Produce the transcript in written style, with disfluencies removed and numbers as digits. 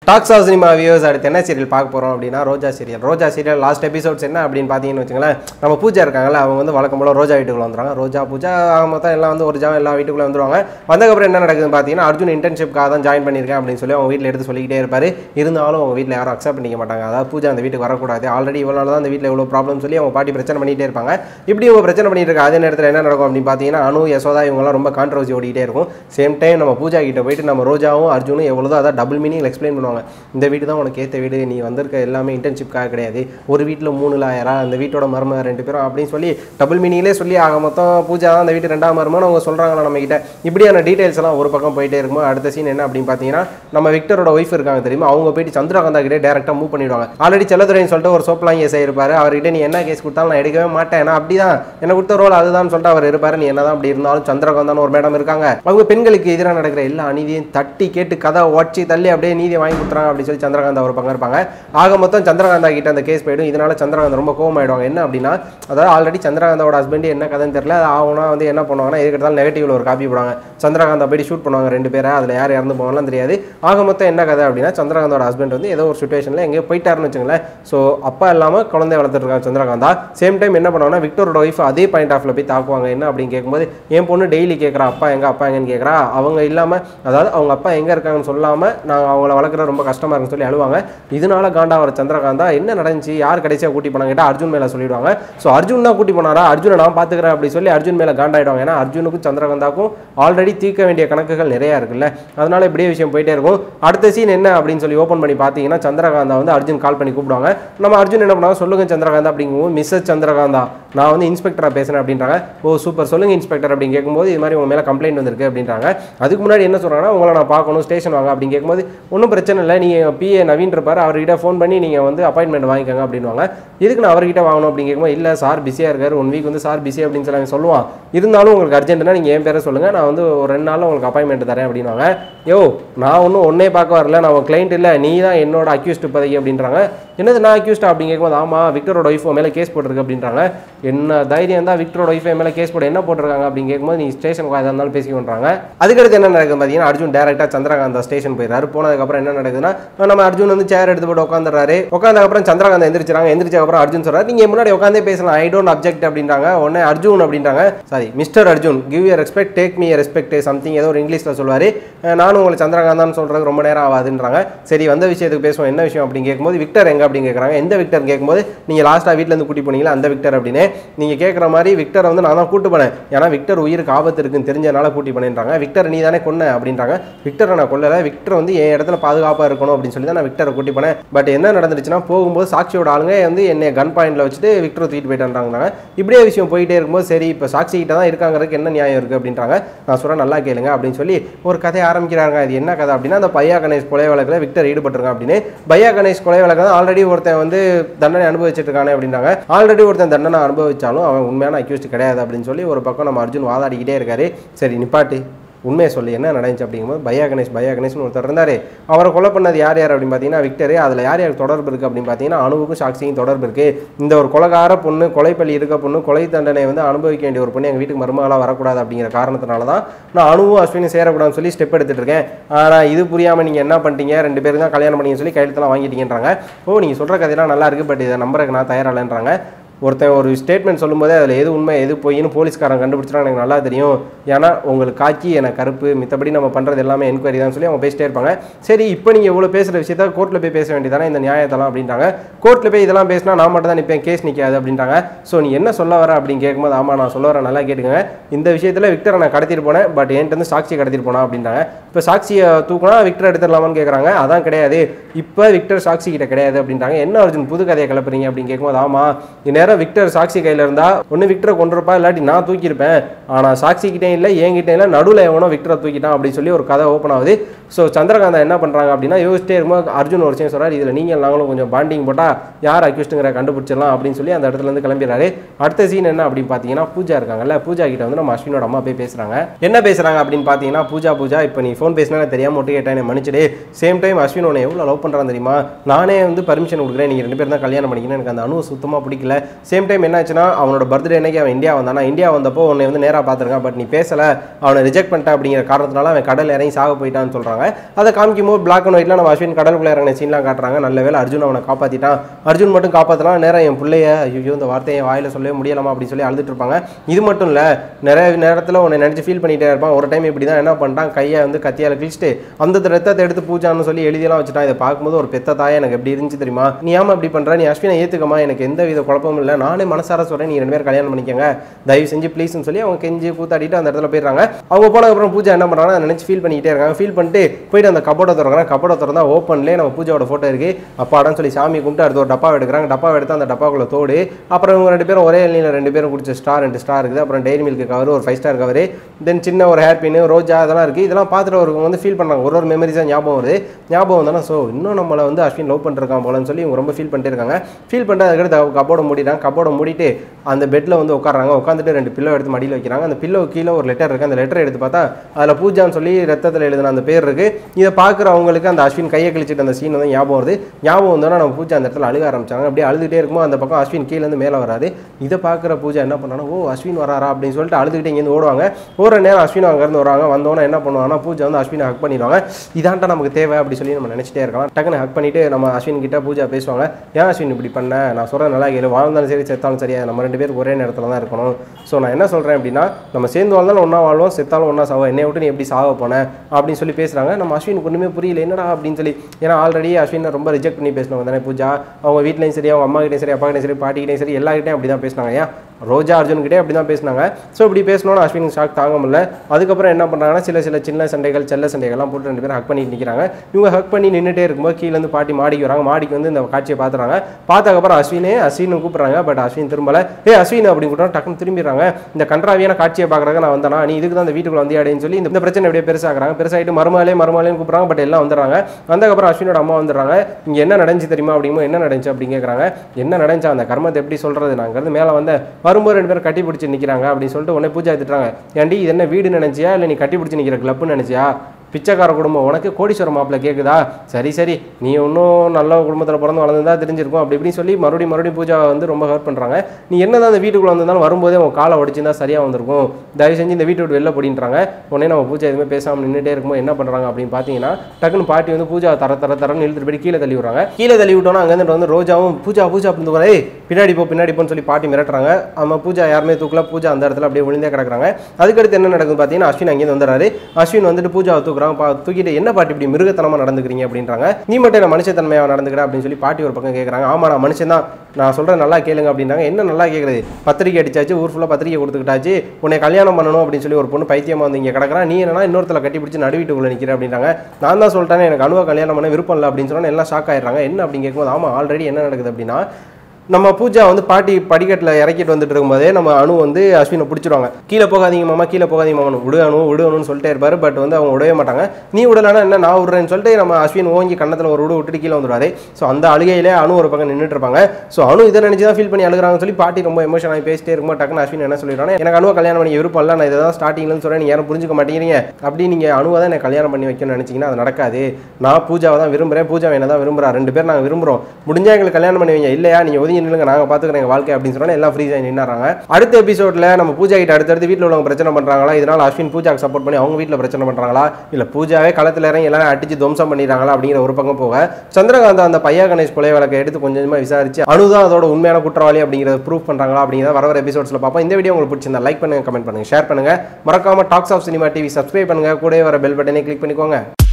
Tax of cinema viewers அடுத்து என்ன serial பார்க்க போகிறோம் அப்படின்னா ரோஜா சீரியல் லாஸ்ட் எபிசோட்ஸ் என்ன அப்படின்னு பார்த்தீங்கன்னு வச்சுங்களேன். நம்ம பூஜா இருக்காங்கல்ல, அவங்க வந்து வழக்கம் போல ரோஜா வீட்டுக்குள்ள வந்துடுவாங்க. ரோஜா பூஜா மொத்தம் எல்லாம் வந்து ஒரு எல்லா வீட்டுக்குள்ளே வந்துடுவாங்க. வந்ததுக்கப்புறம் என்ன நடக்குதுன்னு பார்த்தீங்கன்னா, அர்ஜுன் இன்டர்ன்ஷிப்காக தான் ஜாயின் பண்ணியிருக்கேன் அப்படின்னு சொல்லி அவங்க வீட்டில் எடுத்து சொல்லிக்கிட்டே இருப்பார். இருந்தாலும் அவங்க வீட்டில் யாரும் அக்செப்ட் பண்ணிக்க மாட்டாங்க. அதாவது பூஜா அந்த வீட்டுக்கு வரக்கூடாது, ஆல்ரெடி இவ்வளோ நாள் தான் அந்த வீட்டில் இவ்வளோ ப்ராப்ளம் சொல்லி அவங்க பாட்டி பிரச்சனை பண்ணிகிட்டே இருப்பாங்க. இப்படி இவங்க பிரச்சனை பண்ணிட்டு இருக்க அதே நேரத்தில் என்ன நடக்கும் அப்படின்னு பார்த்தீங்கன்னா, அனு யசோதா இவங்கெல்லாம் ரொம்ப கான்ட்ரவர்சி ஓடிக்கிட்டே இருக்கும். சேம் டைம் நம்ம பூஜா கிட்ட போயிட்டு நம்ம ரோஜாவும் அர்ஜுனும் எவ்வளோ அதான் டபுள் மீனிங் எக்ஸ்பிளைன் பண்ணுவாங்க. இந்த வீடு தான் உனக்கு ஏற்ற வீடு, நீ வந்திருக்க எல்லாமே இன்டர்ன்ஷிப்காக கிடையாது, ஒரு வீட்டில் 3 லாயரா, அந்த வீட்டோட மருமக 2 பேரும் அப்படின்னு சொல்லி டபுள் மீனிங்லேயே சொல்லி ஆக மொத்தம் பூஜா தான் அந்த வீட்டு 2ஆம் மருமகன்னு அவங்க சொல்கிறாங்களா நம்ம கிட்ட. இப்படியான டீட்டெயில்ஸ் எல்லாம் ஒரு பக்கம் போயிட்டே இருக்கும்போது அடுத்த சீன் என்ன அப்படின்னு பார்த்தீங்கன்னா, நம்ம விக்டரோட ஒய்ஃப் இருக்காங்க தெரியுமா, அவங்க போயிட்டு சந்திரகாந்தா கிட்டே டேரெக்டாக மூவ் பண்ணிடுவாங்க. ஆல்ரெடி செல்லதுரைன்னு சொல்லிட்டு ஒரு சோப்பலாம் எஸ் ஆயிருப்பாரு. அவர்கிட்ட நீ என்ன கேஸ் கொடுத்தாலும் நான் எடுக்கவே மாட்டேன், நான் அப்படிதான் என்ன கொடுத்த ரோல் அதுதான் சொல்லிட்டு அவர் இருப்பாரு. நீ என்னதான் அப்படி இருந்தாலும் சந்திரகாந்தான்னு ஒரு மேடம் இருக்காங்க, அவங்க பெண்களுக்கு எதிராக நடக்கிற எல்லா அநீதியும் தட்டி கேட்டு கதை உடச்சி தள்ளி அப்படியே நீதியை வாங்கி கொடுத்துறாங்க அப்படின்னு சொல்லி சந்திரகாந்தா ஒரு பக்கம் இருப்பாங்க. ஆக மொத்தம் சந்திரகாந்தா கிட்ட அந்த கேஸ் போயிடும். இதனால சந்திரகாந்தா ரொம்ப கோவம் ஆயிடுவாங்க. என்ன அப்படின்னா, அதாவது ஆல்ரெடி சந்திரகாந்தாவோட ஹஸ்பண்ட் என்ன கதைன்னு தெரியல, அது ஆகுனா வந்து என்ன பண்ணுவாங்கன்னா, எதுக்கு எடுத்தாலும் நெகட்டிவ்ல ஒரு காப்பி போடுவாங்க. சந்திரகாந்தா போய் ஷூட் பண்ணுவாங்க 2 பேரை, அதில் யார் இறந்து போவாங்கலாம் தெரியாது. ஆக மொத்தம் என்ன கதை அப்படின்னா, சந்திரகாந்தோட ஹஸ்பண்ட் வந்து ஏதோ ஒரு சுச்சுவேஷனில் எங்கேயோ போயிட்டாருன்னு வச்சுங்களேன். ஸோ அப்பா இல்லாமல் குழந்தை வளர்த்துட்டு இருக்காங்க சந்திரகாந்தா. சேம் டைம் என்ன பண்ணுவாங்கன்னா, விக்டரோட ஒய்ஃப் அதே பாயிண்ட் ஆஃப்ல போய் தாக்குவாங்க. என்ன அப்படின்னு கேட்கும்போது, என் பொண்ணு டெய்லி கேட்குறா அப்பா எங்கன்னு கேட்குறா. அவங்க இல்லாமல், அதாவது அவங்க அப்பா எங்கே இருக்காங்கன்னு சொல்லாமல் நான் அவங்கள வளர்க்குற ரொம்ப கஷ்டமாக இருக்குன்னு சொல்லி அழுவாங்க. இதனால காண்டா வர சந்திரகாந்தா என்ன நடந்துச்சு, யார் கடைசியாக கூட்டி போனாங்க கேட்டால் அர்ஜுன் மேலே சொல்லிடுவாங்க. ஸோ அர்ஜுன் தான் கூட்டி போனாரா, அர்ஜுனை நான் பார்த்துக்கிறேன் அப்படி சொல்லி அர்ஜுன் மேலே காண்டாயிடுவாங்க. ஏன்னா அர்ஜுனுக்கும் சந்திரகாந்தாக்கும் ஆல்ரெடி தீர்க்க வேண்டிய கணக்குகள் நிறையா இருக்குல்ல, அதனால இப்படியே விஷயம் போயிட்டே இருக்கும். அடுத்த சீன் என்ன அப்படின்னு சொல்லி ஓப்பன் பண்ணி பார்த்தீங்கன்னா, சந்திரகாந்தா வந்து அர்ஜுன் கால் பண்ணி கூப்பிடுவாங்க. நம்ம அர்ஜுன் என்ன பண்ணுவாங்க, சொல்லுங்க சந்திரகாந்தா அப்படிங்கும்போது, மிஸ்ஸஸ் சந்திரகாந்தா நான் வந்து இன்ஸ்பெக்டராக பேசுகிறேன் அப்படின்றாங்க. ஓ சூப்பர், சொல்லுங்க இன்ஸ்பெக்டர் அப்படின்னு கேட்கும்போது, இது மாதிரி உங்க மேலே கம்ப்ளைண்ட் வந்திருக்கு அப்படின்றாங்க. அதுக்கு முன்னாடி என்ன சொல்கிறாங்கன்னா, உங்களை நான் பார்க்கணும், ஸ்டேஷன் வாங்க அப்படின்னு கேட்கும்போது, ஒன்றும் பிரச்சனை இல்லை, நீங்கள் பிஏ நவீன் இருப்பார், அவர்கிட்ட ஃபோன் பண்ணி நீங்கள் வந்து அப்பாயின்மெண்ட் வாங்கிக்கோங்க அப்படின்வாங்க. இதுக்கு நான் அவர்கிட்ட வாங்கணும் அப்படின்னு கேட்கும்போது, இல்லை சார் பிஸியாக இருக்கார், 1 வீக் வந்து சார் பிஸி அப்படின்னு சொல்லி சொல்லுவான். இருந்தாலும் உங்களுக்கு அர்ஜென்ட்னா நீங்கள் என் பேரை சொல்லுங்கள், நான் வந்து ஒரு 2 நாளில் உங்களுக்கு அப்பாயின்மெண்ட் தரேன் அப்படின்வாங்க. யோ நான் ஒன்றும் ஒன்னே பார்க்க வரல, நான் உங்கள் கிளைண்ட் இல்லை, நீ தான் என்னோட அக்யூஸ்ட் இப்போதைக்கு அப்படின்றாங்க. என்னது நான் அக்யூஸ்டா அப்படின்னு கேட்கும்போது, ஆமாம் விக்டரோட ஒய்ஃப் மேலே கேஸ் போட்டிருக்கு அப்படின்றாங்க. என்ன தைரியம் தான் விக்டரோட ஒய்ஃப் மேலே கேஸ் போட்டு என்ன போட்டிருக்காங்க அப்படின்னு கேட்கும்போது, நீ ஸ்டேஷனுக்கு எதாக இருந்தாலும் பேசிக்கொண்டாங்க. அதுக்கடுத்து என்ன நடக்குது பார்த்தீங்கன்னா, அர்ஜுன் டேரெக்டாக சந்திரகாந்தா ஸ்டேஷன் போயிடுறாரு. போனதுக்கப்புறம் என்ன நடக்குதுன்னா, நம்ம அர்ஜுன் வந்து சேர் எடுத்து போட்டு உட்காந்துறாரு. உட்காந்ததுக்கப்புறம் சந்திரகாந்தா எந்திரிச்சாங்க. எந்திரிச்சதுக்கப்புறம் அர்ஜுன் சொல்றாரு, நீங்க முன்னாடி உட்காந்தே பேசலாம், ஐ டோன்ட் அப்ஜெக்ட் அப்படின்றாங்க. உடனே அர்ஜுன் அப்படின்றாங்க, sorry mister Arjun, give you respect, take me respect something ஏதோ ஒரு இங்கிலீஷில் சொல்லுவார். நானும் உங்களை சந்திரகாந்தான்னு சொல்றது ரொம்ப நேரம் ஆகாதுன்றாங்க. சரி வந்த விஷயத்துக்கு பேசுவோம், என்ன விஷயம் அப்படின்னு கேட்கும்போது, விக்டர் எங்க அப்படின்னு கேட்குறாங்க. எந்த விக்டர் கேட்கும்போது, நீங்க லாஸ்ட்டாக வீட்டிலேருந்து கூட்டி போனீங்களா அந்த விக்டர் அப்படின்னு. நீங்க கேட்குற மாதிரி விக்டர் வந்து நான் தான் கூட்டு போனேன், ஏன்னா விக்டர் உயிருக்கு ஆபத்து இருக்குன்னு தெரிஞ்சனால கூட்டி போனேன்றாங்க. விக்டர் நீ தானே கொன்ன அப்படின்றாங்க. விக்டரை நான் கொல்லலை, விக்டர் வந்து என் இடத்துல பாதுகாப்பாக இருக்கணும் அப்படின்னு சொல்லி தான் நான் விக்டரை கூட்டி போனேன். பட் என்ன நடந்துச்சுன்னா, போகும்போது சாட்சியோட ஆளுங்க வந்து என்னை கன் பாயிண்ட்ல வச்சுட்டு விக்டரை தூக்கிட்டு போயிட்டாங்க. இப்படியே விஷயம் போயிட்டே இருக்கும்போது, சரி இப்போ சாட்சி கிட்ட தான் இருக்காங்கிறதுக்கு என்ன நியாயம் இருக்குது அப்படின்றாங்க. நான் சொல்கிறேன் நல்லா கேளுங்க அப்படின்னு சொல்லி ஒரு கதையை ஆரம்பிக்கிறாங்க. இது என்ன கதை அப்படின்னா, அந்த பையா கணேஷ் கொலை வழக்கில் விக்டர் ஈடுபட்டிருக்கான் அப்படின்னு. பையா கணேஷ் கொலை வழக்கு தான் ஆல்ரெடி ஒருத்தன் வந்து தண்டனை அனுபவிச்சுட்டு இருக்கானே அப்படின்றாங்க. ஆல்ரெடி ஒருத்தன் தண்டனை அனுபவிச்சாலும் அவன் உண்மையான அக்யூஸ்ட் கிடையாது அப்படின்னு சொல்லி ஒரு பக்கம் நம்ம அர்ஜுன் வாதாடிக்கிட்டே இருக்காரு. சரி நிப்பாட்டு, உண்மையை சொல்லி என்ன நடந்துச்சு அப்படிங்கும்போது, பையா கணேஷ்னு ஒருத்தர் இருந்தார். அவரை கொலை பண்ணது யார் அப்படின்னு பார்த்தீங்கன்னா விக்டர். அதில் யார் தொடர்பு இருக்குது அப்படின்னு பார்த்தீங்கன்னா, அனுவுக்கும் சாக்சிக்கும் தொடர்பு இருக்குது. இந்த ஒரு கொலைகார பொண்ணு, கொலைப்பள்ளி இருக்க பொண்ணு, கொலை தண்டனை வந்து அனுபவிக்க வேண்டிய ஒரு பொண்ணு எங்கள் வீட்டுக்கு மருமகளாக வரக்கூடாது அப்படிங்கிற காரணத்தினால தான் நான் அனுவும் அஸ்வினும் சேரக்கூடாதுன்னு சொல்லி ஸ்டெப் எடுத்துகிட்டு இருக்கேன். ஆனால் இது புரியாமல் நீங்கள் என்ன பண்ணிட்டீங்க, 2 பேரும் தான் கல்யாணம் பண்ணிங்கன்னு சொல்லி கையெழுத்தெல்லாம் வாங்கிட்டீங்கன்றாங்க. ஓ நீங்கள் சொல்கிற கதையெல்லாம் நல்லா இருக்குது, பட் இதை நம்புறதுக்கு நான் தயாரில்லைன்றாங்க. ஒருத்தன் ஒரு ஸ்டேட்மெண்ட் சொல்லும்போதே அதில் எது உண்மை எது போயின்னு போலீஸ்காரன் கண்டுபிடிச்சிட்டா எனக்கு நல்லா தெரியும். ஏன்னா உங்களுக்கு காக்கி எனக்கு கருப்பு, மித்தபடி நம்ம பண்ணுறது எல்லாமே என்கொயரி தான் சொல்லி அவங்க பேசிட்டே இருப்பாங்க. சரி இப்போ நீங்கள் இவ்வளோ பேசுகிற விஷயத்த கோர்ட்டில் போய் பேச வேண்டியதானே இந்த நியாயத்தெல்லாம் அப்படின்றாங்க. கோர்ட்டில் போய் இதெல்லாம் பேசினா நான் மட்டும் தான் நிற்பேன், கேஸ் நிற்காது அப்படின்றாங்க. ஸோ நீ என்ன சொல்ல வர அப்படின்னு கேட்கும்போது, ஆமாம் நான் சொல்ல வரேன் நல்லா கேட்டுக்கங்க, இந்த விஷயத்தில் விக்டரை நான் கடத்திட்டு போனேன், பட் என்கிட்ட வந்து சாட்சியை கடத்திட்டு போனா அப்படின்றாங்க. இப்போ சாட்சியை தூக்குனா விக்டர் எடுத்துடலாமான்னு கேட்குறாங்க. அதான் கிடையாது, இப்போ விக்டர் சாட்சி கிட்ட கிடையாது அப்படின்றாங்க. என்ன அர்ஜுன் புது கதையை கிளப்புறீங்க அப்படின்னு கேட்கும்போது, ஆமாம் இந்நேரம் விக்டர் சாட்சி கையில் இருந்தா ஒன்று விக்டரை கொண்டிருப்பா, இல்லாட்டி நான் தூக்கியிருப்பேன். ஆனால் சாட்சி கிட்டே இல்லை, என்கிட்ட இல்லை, நடுவில் எவனோ விக்டரை தூக்கிட்டான் அப்படின்னு சொல்லி ஒரு கதை ஓப்பன் ஆகுது. ஸோ சந்திரகாந்தா என்ன பண்ணுறாங்க அப்படின்னா, யோசிச்சிட்டே இருக்கும்போது அர்ஜுன் ஒரு விஷயம் சொல்கிறார், இதில் நீங்கள் நாங்களும் கொஞ்சம் பாண்டிங் போட்டால் யார் அக்யூஸ்ட்டுங்கிற கண்டுபிடிச்சிடலாம் அப்படின்னு சொல்லி அந்த இடத்துல இருந்து கிளம்பிடுறாரு. அடுத்த சீன் என்ன அப்படின்னு பார்த்தீங்கன்னா, பூஜா இருக்காங்கல்ல, பூஜா கிட்ட வந்து நம்ம அஸ்வினோட அம்மா போய் பேசுகிறாங்க. என்ன பேசுகிறாங்க அப்படின்னு பார்த்தீங்கன்னா, பூஜா இப்போ நீ ஃபோன் பேசினா தெரியாமல் மட்டும் கேட்டேன் மன்னிச்சிடு. சேம் டைம் அஸ்வின் உன்னை எவ்வளோ லவ் பண்ணுறான் தெரியுமா, நானே வந்து பர்மிஷன் கொடுக்குறேன், நீங்கள் 2 பேரும் தான் கல்யாணம் பண்ணிக்கணும், எனக்கு அந்த அணுவை சுத்தமாக பிடிக்கல. சேம் டைம் என்ன ஆச்சுன்னா அவனோட பர்த்டே அன்னைக்கு அவன் இந்தியா வந்தானா, இந்தியா வந்தப்போ உன்னை வந்து நேராக பார்த்துருக்கான், பட் நீ பேசலை, அவனை ரிஜெக்ட் பண்ணிட்டேன் அப்படிங்கிற காரணத்தினால அவன் கடல் இறங்கி சாக போயிட்டான்னு சொல்கிறாங்க. அதை காமிக்கும் போது பிளாக் அண்ட் ஒயிட்ல நம்ம அஸ்வின் கடலுக்குள்ளே இறங்கின சீன்லாம் காட்டுறாங்க. நல்ல வேளை அர்ஜுன் அவனை காப்பாற்றிட்டான், அர்ஜுன் மட்டும் காப்பாற்றலாம், நேரம் என் பிள்ளைய ஐயோ இந்த வார்த்தையை வாயில் சொல்லவே முடியலாமா அப்படின்னு சொல்லி அழுதுட்டு இருப்பாங்க. இது மட்டும் இல்லை, நிறைய நேரத்தில் உன்னை நினச்சி ஃபீல் பண்ணிகிட்டே இருப்பான். ஒரு டைம் இப்படி தான் என்ன பண்ணிட்டான், கையை வந்து கத்தியால் கிழிச்சிட்டு அந்த ரத்தத்தை எடுத்து பூஜான்னு சொல்லி எழுதியெல்லாம் வச்சுட்டான். இதை பார்க்கும்போது ஒரு பெத்த தாயை எனக்கு எப்படி இருந்துச்சு தெரியுமா, நீ ஏமா இப்படி பண்ணுற, நீ அஸ்வினை ஏற்றுக்கமா, எனக்கு எந்த வித குழப்பமும் இல்லை, நானே மனசார சொல்கிறேன், நீ 2 பேரும் கல்யாணம் பண்ணிக்கங்க தயவு செஞ்சு ப்ளீஸ்னு சொல்லி அவங்க கெஞ்சி கூத்தாடிட்டு அந்த இடத்துல போயிடுறாங்க. அவங்க போனதுக்கப்புறம் பூஜா என்ன பண்ணுறாங்கன்னா நினச்சி ஃபீல் பண்ணிக்கிட்டே இருக்காங்க. ஃபீல் பண்ணிட்டு போயிட்டு அந்த கபோர்டை திறக்கிறாங்க. கபோர்டை திறந்தா ஓப்பன்லேயே நம்ம பூஜாவோட ஃபோட்டோ இருக்குது. அப்பாடான்னு சொல்லி சாமி கும்பிட்டு அடுத்து ஒரு டப்பாவை எடுக்கிறாங்க. டப்பாவை எடுத்து அந்த டப்பாக்குள்ள தோடு, அப்புறம் இவங்க 2 பேரும் ஒரே எண்ணியில் 2 பேரும் குடிச்ச ஸ்டார் 2 ஸ்டார் இருக்குது, அப்புறம் டெய்ரி மில்க் கவர் ஒரு 5 ஸ்டார் கவர், தென் சின்ன ஒரு ஹேர் பின் ரோஜா அதெல்லாம் இருக்குது. இதெல்லாம் பார்த்துட்டு அவங்க வந்து ஃபீல் பண்ணுறாங்க. ஒரு மெமரிஸாக ஞாபகம் வருது. ஞாபகம் வந்தாலும் ஸோ இன்னும் நம்மளை வந்து அஸ்வின் லவ் பண்ணிருக்கான் போலன்னு சொல்லி இவங்க ரொம்ப ஃபீல் பண்ணிட்டு இருக்காங்க. ஃபீல் பண்ணிட்டு அதுக்கடுத்து கபோர்டை மூடிட்டாங்க. கபோர்டை மூடிட்டு அந்த பெட்டில் வந்து உட்காராங்க. உட்காந்துட்டு 2 பில்லோ எடுத்து மடியில் வைக்கிறாங்க. அந்த பில்லோ கீழே ஒரு லெட்டர் இருக்குது. அந்த லெட்டர் எடுத்து பார்த்தா அதில் பூஜான்னு சொல்லி ரத்தத்தில் எழுதின அந்த பேர் இருக்குது. இதை பார்க்குறவங்களுக்கு அந்த அஸ்வின் கையை கழிச்சிட்டு அந்த சீன் வந்து ஞாபகம் வருது. ஞாபகம் வந்தோன்னா நம்ம பூஜா அந்த இடத்துல அழுக ஆரம்பிச்சாங்க. அப்படியே அழுதுகிட்டே இருக்கும்போது அந்த பக்கம் அஸ்வின் கீழேருந்து மேலே வராது. இதை பார்க்குற பூஜா என்ன பண்ணாங்கன்னா ஓ அஸ்வின் வராரா அப்படின்னு சொல்லிட்டு அழுதுகிட்டே இங்கேருந்து ஓடுவாங்க. ஒரு நேரம் அஸ்வின் அங்கேருந்து வருவாங்க. வந்தோன்னா என்ன பண்ணுவாங்கன்னா பூஜா வந்து அஸ்வினை ஹக் பண்ணிடுவாங்க. இதான்ட்டா நமக்கு தேவை அப்படி சொல்லி நம்ம நினச்சிட்டே இருக்கலாம். டக்குன்னு ஹக் பண்ணிவிட்டு நம்ம அஸ்வின் கிட்ட பூஜா பேசுவாங்க. ஏன் அஸ்வின் இப்படி பண்ண, நான் சொல்கிறேன் நல்லா கேளு, வாழ்ந்தாலும் சரி செத்தாலும் சரியா நம்ம 2 பேருக்கு ஒரே நேரத்தில் தான் இருக்கணும். ஸோ நான் என்ன சொல்கிறேன் அப்படின்னா நம்ம சேர்ந்து வாழ்ந்தாலும் ஒன்றா வாழ்வோம், செத்தாலும் ஒன்றா சாவோம், என்னை விட்டு நீ எப்படி சாக போனேன் அப்படின்னு சொல்லி பேசுகிறாங்க. நம்ம அஸ்வினுக்கு ஒன்றுமே புரியல என்னடா அப்படின்னு சொல்லி. ஏன்னா ஆல்ரெடி அஸ்வினை ரொம்ப ரிஜெக்ட் பண்ணி பேசினவங்க தானே பூஜா. அவங்க வீட்லையும் சரி, அவங்க அம்மா கிட்டையும் சரி, அப்பா கிட்டையும் சரி, பாட்டிக்கிட்டையும் சரி, எல்லாக்கிட்டையும் அப்படி தான் பேசினாங்க. ஏன் ரோஜா அர்ஜுன்கிட்டே அப்படி தான் பேசினாங்க. ஸோ இப்படி பேசணும்னு அஸ்வின் ஷாக் தாங்க முடியல. அதுக்கப்புறம் என்ன பண்ணுறாங்கன்னா சில சின்ன சண்டைகள் செல்ல சண்டைகள்லாம் போட்டு 2 பேரும் ஹக் பண்ணிட்டு நிற்கிறாங்க. இவங்க ஹக் பண்ணி நின்றுட்டே இருக்கும்போது கீழேருந்து பாட்டி மாடிக்கு வராங்க. மாடிக்கு வந்து இந்த காட்சியை பார்த்துறாங்க. பார்த்ததுக்கப்புறம் அஸ்வின் கூப்பிட்றாங்க. பட் அஸ்வின் திரும்பல. அஸ்வின் அப்படின்னு கூப்பிட்டா டக்குன்னு திரும்பிடுறாங்க. இந்த கன்றாவியான காட்சியை பார்க்குறாங்க. நான் வந்தேனா, நீ இதுக்கு தான் இந்த வீட்டுக்குள்ள வந்து அப்படின்னு சொல்லி இந்த பிரச்சனை எப்படியே பெருசாகிறாங்க. பெருசாகிட்டு மருமகளேன்னு கூப்பிட்றாங்க. பட் எல்லாம் வந்துடுறாங்க. வந்ததுக்கப்புறம் அஸ்வினோட அம்மா வந்துடுறாங்க. இங்கே என்ன நடந்துச்சு தெரியுமா அப்படிங்கும்போது என்ன நடந்துச்சு அப்படின்னு கேட்குறாங்க. என்ன நடந்துச்சா, அந்த கர்மத்தை எப்படி சொல்கிறது, நாங்கள் மேலே வந்து வரும்போது 2 பேரும் கட்டி பிடிச்சி நிற்கிறாங்க அப்படின்னு சொல்லிட்டு உடனே பூஜா திட்டுறாங்க. ஏன்டி இது என்ன வீடு நினைச்சியா இல்லை நீ கட்டி பிடிச்சி நிற்கிற கிளப்னு நினைச்சியா, பிச்சைக்கார குடும்பம், உனக்கு கோடீஸ்வர மாப்பிள்ள கேட்குதா, சரி நீ இன்னும் நல்ல குடும்பத்தில் பிறந்து வளர்ந்துருந்தா தெரிஞ்சிருக்கும் அப்படி இப்படின்னு சொல்லி மறுபடியும் பூஜா வந்து ரொம்ப ஹர்ட் பண்ணுறாங்க. நீ என்ன தான் அந்த வீட்டுக்குள்ளே வந்திருந்தாலும் வரும்போதே உன் காலை உடச்சிருந்தா சரியாக வந்திருக்கும், தயவு செஞ்சு இந்த வீட்டை விட்டு வெளில போடின்றாங்க. உடனே நம்ம பூஜா எதுவுமே பேசாமல் நின்றுட்டே இருக்கும்போது என்ன பண்ணுறாங்க அப்படின்னு பார்த்தீங்கன்னா டக்குன்னு பாட்டி வந்து பூஜா தரன்னு இழுத்துட்டு போய் கீழே தள்ளி விடுறாங்க. கீழே தள்ளி விட்டோன்னா அங்கேருந்து வந்து ரோஜாவும் பூஜா அப்படின்னு வரே பின்னாடி போன்னு சொல்லி பாட்டி மிரட்டுறாங்க. நம்ம பூஜா யாருமே தூக்கல. பூஜா அந்த இடத்துல அப்படியே விழுந்தே கிடக்குறாங்க. அதுக்கடுத்து என்ன நடக்குது பார்த்தீங்கன்னா அஸ்வின் அங்கேருந்து வந்துடுறாரு. அஸ்வின் வந்துட்டு பூஜாவை தூக்கிட்டு என்ன பாட்டி இப்படி மிருகத்தனமா நடந்துக்கிறீங்க அப்படின்றாங்க. நீ மட்டும் என்ன மனுஷத்தன்மையாக நடந்துக்கிற அப்படின்னு சொல்லி பாட்டி ஒரு பக்கம் கேட்குறாங்க. ஆமா நான் மனுஷன் தான், நான் சொல்கிறேன் நல்லா கேளுங்க அப்படின்றாங்க. என்ன நல்லா கேட்குறது, பத்திரிக்கை அடிச்சாச்சு, ஊர் ஃபுல்லாக பத்திரிக்கை கொடுத்துக்கிட்டாச்சு, உன்னை கல்யாணம் பண்ணணும் அப்படின்னு சொல்லி ஒரு பொண்ணு பைத்தியமாக வந்து இங்கே கிடக்குறான், நீ என்னன்னா இன்னொருத்தல கட்டி பிடிச்சி நடுவீட்டுக்குள்ள நிற்கிற அப்படின்றாங்க. நான் தான் சொல்லிட்டேன் எனக்கு அணுவை கல்யாணம் பண்ண விருப்பம் இல்லை அப்படின்னு சொன்னால் எல்லாம் ஷாக் ஆயிடுறாங்க. என்ன அப்படின்னு கேட்கும்போது ஆமா ஆல்ரெடி என்ன நடக்குது அப்படின்னா நம்ம பூஜா வந்து பாட்டி படிக்கட்டில் இறக்கிட்டு வந்துட்டு இருக்கும்போதே நம்ம அணு வந்து அஸ்வினை பிடிச்சிடுவாங்க. கீழே போகாதீங்க மாமா விடுன்னு சொல்லிட்டே இருப்பாரு. பட் வந்து அவங்க விடவே மாட்டாங்க. நீ விடலானா என்ன நான் விடுறேன்னு சொல்லிட்டு நம்ம அஸ்வின் ஓங்கி கண்ணத்தில் ஒரு விட்டுட்டு கீழே வந்துடுவாரு. ஸோ அந்த அழுகையிலே அணு ஒரு பக்கம் நின்றுட்டு இருப்பாங்க. ஸோ அணு இதை நினைச்சு தான் ஃபீல் பண்ணி அழுகிறாங்கன்னு சொல்லி பாட்டி ரொம்ப எமோஷன் ஆகி பேசிட்டே இருக்கும்போது டக்குன்னு அஸ்வின் என்ன சொல்லிடுறாங்க, எனக்கு அணுவை கல்யாணம் பண்ணி விருப்பம் இல்லை, நான் இதை தான் ஸ்டார்டிங்லன்னு சொல்கிறேன், நீ யாரும் புரிஞ்சுக்க மாட்டேங்கிறீங்க, அப்படி நீங்கள் அணுவை தான் எனக்கு கல்யாணம் பண்ணி வைக்கணும்னு நினச்சிங்கன்னா அது நடக்காது. நான் பூஜாவை தான் விரும்புகிறேன், பூஜாவை என்ன தான் விரும்புகிறா, 2 பேர் நாங்கள் விரும்புகிறோம், முடிஞ்சா எங்களுக்கு கல்யாணம் பண்ணி வைங்க, இல்லையா நீங்கள் ஒதுங்கி நில்லுங்க நாங்கள் பார்த்துக்கிறோம் எங்கள் வாழ்க்கை அப்படின்னு சொன்னா எல்லாம் ஃப்ரீஸாக நின்றாங்க. அடுத்த எபிசோட்ல நம்ம பூஜா கிட்ட அடுத்தடுத்து வீட்டில் உள்ளவங்க பிரச்சனை பண்ணுறாங்களா, இதனால் அஸ்வின் பூஜாக்கு சப்போர்ட் பண்ணி அவங்க வீட்டில் பிரச்சனை பண்ணுறாங்களா, இல்லை பூஜாவே களத்தில் இறங்கி எல்லாரும் அடிச்சு துவம்சம் பண்ணிடுறாங்களா அப்படிங்கிற ஒரு பக்கம் போக சந்திரகாந்த் அந்த பையா கணேஷ் கொலை வழக்கை எடுத்து கொஞ்சமாக விசாரிச்சு அணுதான் அதோட உண்மையான குற்றவாளி அப்படிங்கிறத ப்ரூவ் பண்ணுறாங்களா அப்படிங்கிறத வர எபிசோட்ஸில் பார்ப்போம். இந்த வீடியோ உங்களுக்கு பிடிச்சிருந்தா லைக் பண்ணுங்க, கமெண்ட் பண்ணுங்க, ஷேர் பண்ணுங்க, மறக்காம talks of cinema TV subscribe பண்ணுங்க, கூடவே வர பெல் பட்டனை கிளிக் பண்ணிக்கோங்க.